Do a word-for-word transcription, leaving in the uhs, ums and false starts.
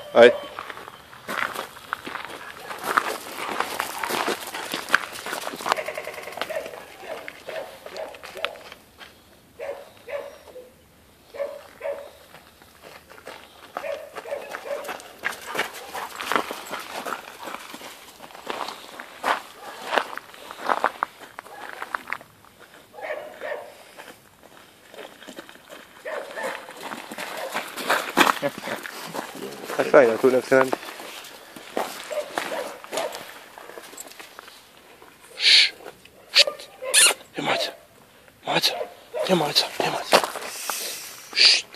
Ajde. A fajna tu nek se nam... Šš, št, je maca, maca, je maca, je maca. Št.